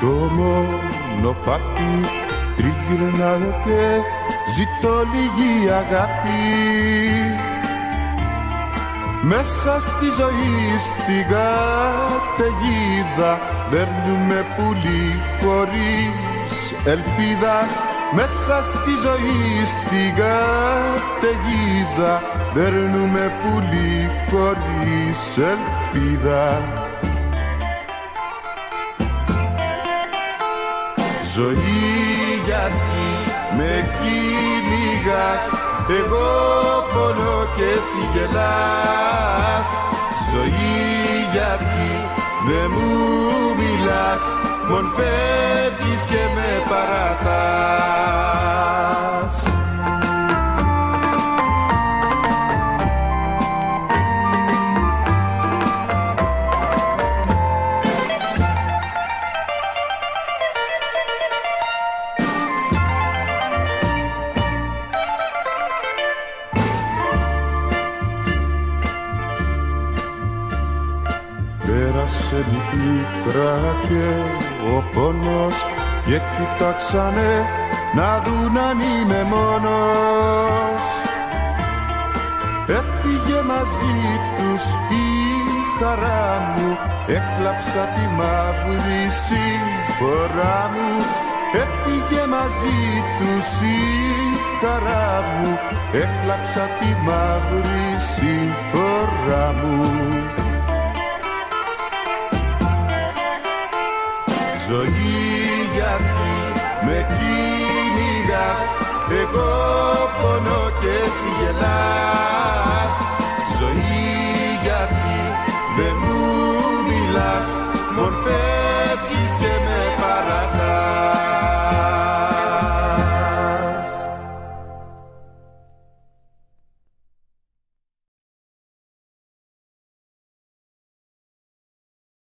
στο μονοπάτι τριγυρνάω και ζητώ λίγη αγάπη. Μέσα στη ζωή στην καταιγίδα δέρνουμε πουλί χωρίς ελπίδα. Μέσα στη ζωή στην καταιγίδα δέρνουμε πουλί χωρίς ελπίδα. Ζωή, γιατί με κυνηγάς, εγώ πονώ και εσύ γελάς. Ζωή, γιατί δεν μου μιλάς, μον φεύγεις και με παρατάς. Πέρασε πίκρα και ο πόνος και κοιτάξανε να δουν αν είμαι μόνος. Έφυγε μαζί τους η χαρά μου, έκλαψα τη μαύρη συμφορά μου. Έφυγε μαζί τους η χαρά μου, έκλαψα τη μαύρη συμφορά μου. Ζωή, γιατί με κυνηγάς, εγώ πονώ και εσύ γελάς.